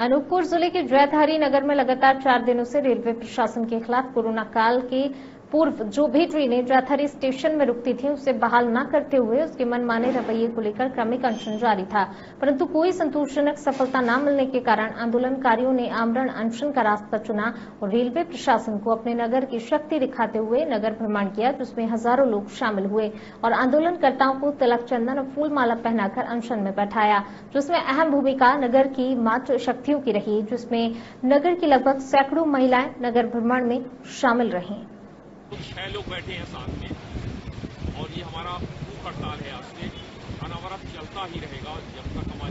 अनूपपुर जिले के जयधारी नगर में लगातार 4 दिनों से रेलवे प्रशासन के खिलाफ कोरोना काल के पूर्व जो भी ट्रेनें जयधारी स्टेशन में रुकती थी उसे बहाल न करते हुए उसके मनमाने रवैये को लेकर क्रमिक अनशन जारी था, परंतु कोई संतोषजनक सफलता न मिलने के कारण आंदोलनकारियों ने आमरण अनशन का रास्ता चुना और रेलवे प्रशासन को अपने नगर की शक्ति दिखाते हुए नगर भ्रमण किया, जिसमें हजारों लोग शामिल हुए और आंदोलनकर्ताओं को तिलक चंदन और फूल माला पहनाकर अनशन में बैठाया, जिसमें अहम भूमिका नगर की मातृ शक्तियों की रही, जिसमें नगर की लगभग सैकड़ों महिलाएं नगर भ्रमण में शामिल रहीं। 6 लोग बैठे हैं साथ में और ये हमारा भूख हड़ताल है। आज से अनवरत चलता ही रहेगा जब तक